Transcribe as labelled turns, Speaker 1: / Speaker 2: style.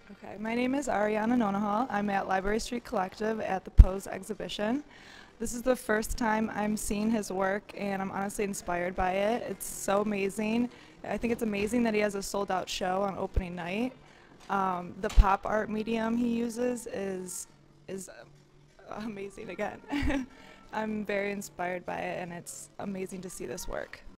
Speaker 1: Okay, my name is Arianna Nonahal. I'm at Library Street Collective at the Pose exhibition. This is the first time I'm seeing his work, and I'm honestly inspired by it. It's so amazing. I think it's amazing that he has a sold-out show on opening night. The pop art medium he uses is amazing again. I'm very inspired by it, and it's amazing to see this work.